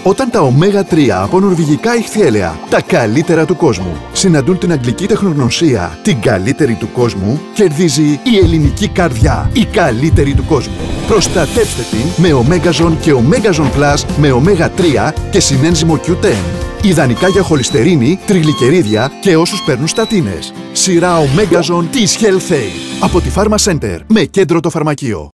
Όταν τα ω3 από νορβηγικά ηχθιέλαια, τα καλύτερα του κόσμου, συναντούν την αγγλική τεχνογνωσία, την καλύτερη του κόσμου, κερδίζει η ελληνική καρδιά, η καλύτερη του κόσμου. Προστατεύστε την με Omegazone και Omegazone Plus με ω3 και συνένζυμο Q10. Ιδανικά για χολυστερίνη, τριγλικερίδια και όσους παίρνουν στατίνες. Σειρά Omegazone της Health Aid από τη Pharma Center με κέντρο το φαρμακείο.